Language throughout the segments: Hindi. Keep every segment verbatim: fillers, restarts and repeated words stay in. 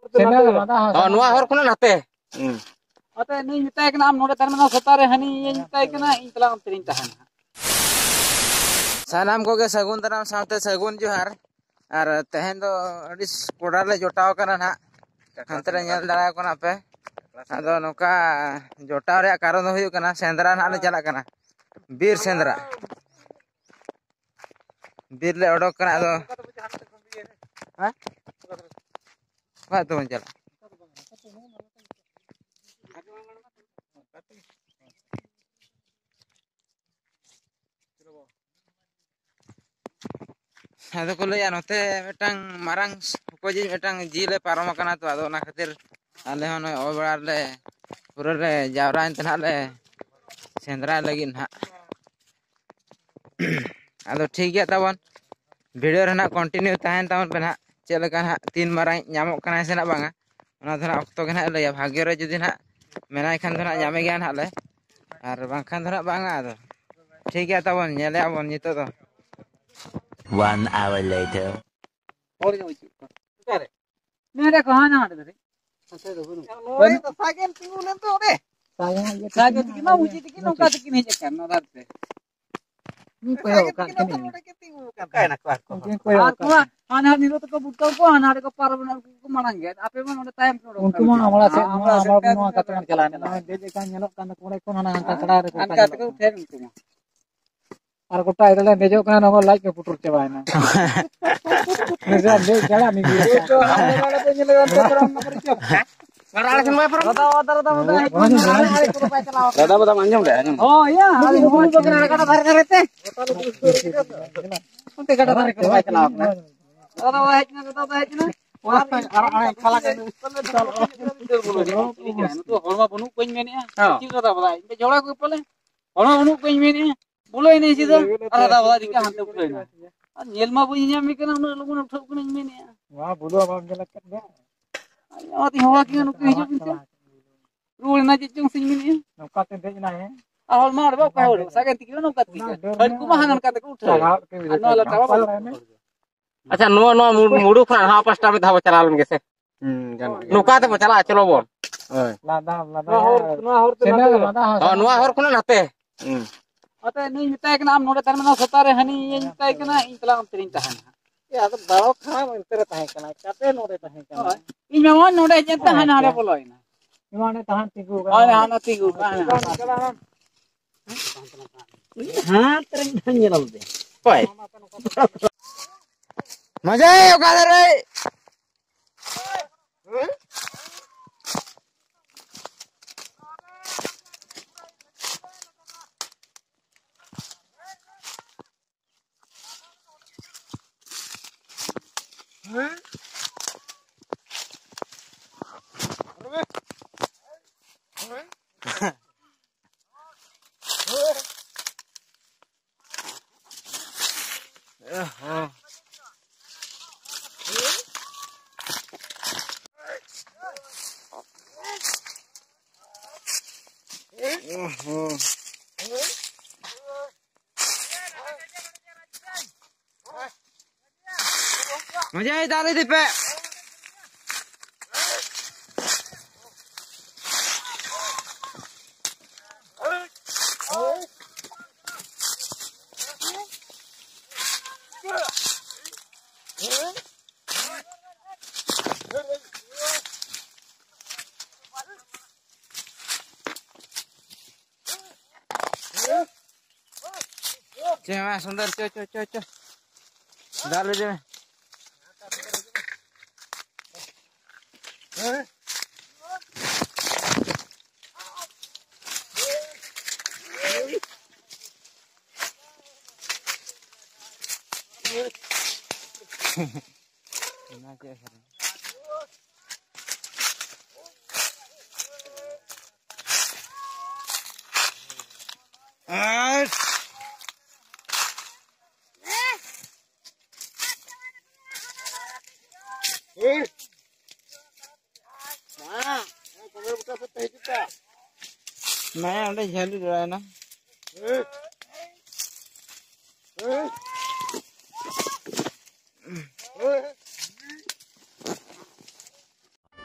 Oh, nuah hor kuna nate. Ote ni mitai kena am node terminal sotare hani ini mitai kena ini telah ampirin tahan. Sanam ko ge sagun daram saute sagun johar ar tehen do adis koda le jotaw kana na hantere nyel dara ko na pe ado noka jotaw re karon do huyu kana sendra na le chala kana bir sendra bir le odok kana ado ha ba to chala ado ko laya note metang marang ko ji metang jile parom kana to ado na khatir ale hon obar le pura le jawra intena le sendra lagi na ado ठीक गया तबन वीडियो रहना कंटिन्यू तहन तबन पे ना चलका ना तीन मारा नामक kana से ना बांगा ओना धरा अक्तो के ना लया भाग्य रे जुदी ना मेनाय खान धरा नामे गया ना ले आर बांखान धरा बांगा ado ठीक गया तबन नेले आबन नितो दो one hour later. और जो करे मेरे कहां ना आते रे अच्छा तो बोलो तो सागेन तिंगुलन तो रे सागेन ये सागेन किना ऊंची तिकी नौका तिकी नहीं चक्कर ना रात ni koyo ka kini kai na kwa ko koyo ka ana ni ro to ko butta ko ana re ko parabana ko manang ge ape man onde time ko unku ma amala se amala amala ka tan chala na de de kan nyelok kan ko ko na anta kada re ko ka ko uthe unku ma ar ko tai dale bejo kana no like ke putur cheba na nisa de chala mi ge to amala wala pe nyele to karam na pari chop Karena semua perang. Rata rata rata Rata rata manjam deh. Oh iya, hari ini mau kena kata tarik karete. Nanti kata tarik kereta celak. Rata wahidnya rata wahidnya. Wah, arah arah kalak itu. Itu horma penuh koin ini ya. Cik rata rata. Ini jola gue pale. Horma penuh koin ini. Boleh ini sih tuh. Rata rata dikah hantu boleh. Nyelma punya mikirnya udah lu mau udah koin ini ya. Wah, bodoh apa menjelek kan? Ati hawa ki anu ki hijab inte rul na jicung sing min nokka te dej na he ahol mar ba ka hol sagen ti kilo nokka ti hal kuma hanan ka te ku utha ano la tawa अच्छा नो नो मुडू फ्रान हा पास्टा में धावा चला लम गेसे नोका ते चला चलो बोल लादा लादा नो हर ते लादा हां नो हर कुना नाते अते नहीं मिताय के नाम नोडे तरमना सतारे हनी ये मिताय के ना इन तला अंतरिन ताहन या तो बारो खा अंतर ताहे कना काते नोडे ताहे कना इन में नोडे जता हन हारे बोलोइना इमाने ताहन तिगु हां हां तिगु हां तरन धन्यलम दे कोई मजा है ओकादर रे मजा है डाले दे पे चेमा सुंदर चो चो चो चो डाल दे ना क्या करें मैं अंडे झेल रहा है ना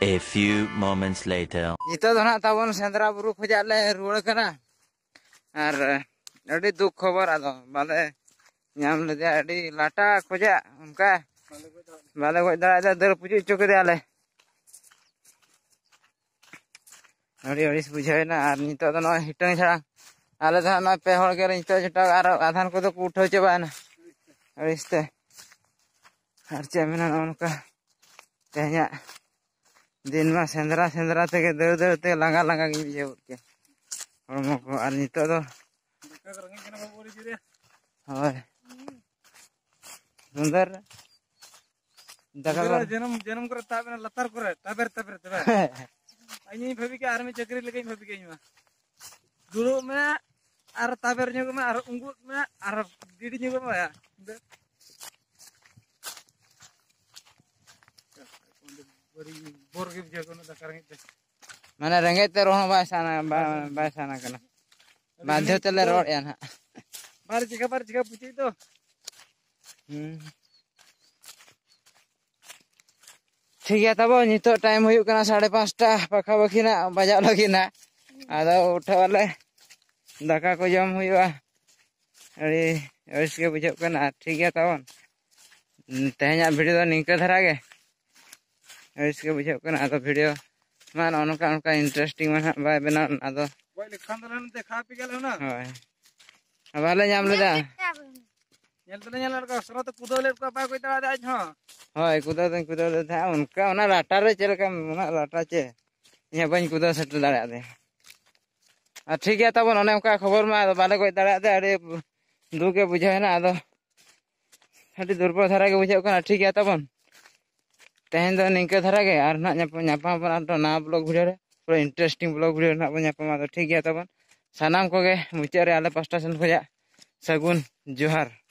A few moments later. Itu do nak tabon sendra buru khojak le ruwar kana. Ar adi duk khabar ado bale nyam lede adi lata khojak onka bale goj dara da dar puju chok de ale. Adi adi bujhae na ar nito do no hitang chara ale da na pe hor ge nito jeta ar adhan ko do ku uthau chaba na. Adi ste ar chamina onka tehnya दिन में सेंद्रा सेंद्रा ते दर दर ते लंगा लंगा गी बुझे के हरमो को आर नितो दो होय सुंदर दगा जन्म जन्म करे ताबे लतार करे ताबेर ताबेर ताबे आइनी भाभी के आर्मी चक्री लगे भाभी के इमा दुरो में आर ताबेर न्यो में आर उंगुट में आर गिडी न्यो में या mana renget te roh bahasa na bahasa na kana बाध्य तेले रोड या ना बार जगह बार जगह पूछी तो ठीक है तब नितो टाइम हुई कना साढ़े पाँचटा पाखा पाखी ना बजा लगी ना आदा उठा वाले दाका को जम हुआ अरे इसके बुझे कना ठीक है तब तेहना वीडियो निका धरा गे इसके बुझे कना तो वीडियो मान अनका अनका इंटरेस्टिंग मान बाय बना आदो Boy lekhan dalan dekha pi gelo na hoy abale nyam leda nyel tele nyel ka sro to kudo le ka ba koi ta aj ha hoy kudo den kudo le tha unka ona rata re chelka ona rata che nya bain kudo settle dare ade a ठीक है तब ओने उनका खबर मा बाले कoi dare ade अरे दु के बुझे ना आदो हटी दुर्बल धरा के बुझे कना ठीक है तब तेहन दो निके धरा के आर ना न्यापा न्यापा बना तो ना ब्लॉग वीडियो रे पूरा इंटरेस्टिंग ब्लॉग वीडियो ना न्यापा तो ठीक है तब सानाम को गे मुचारे आले पास्टा सेन खोजा सगुन जोहार।